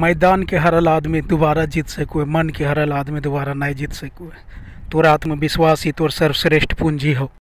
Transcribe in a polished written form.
मैदान के हारल आदमी दोबारा जीत सको, मन के हारल आदमी दोबारा नहीं जीत सको। तोरा आत्मविश्वास ही तोर सर्वश्रेष्ठ पूंजी हो।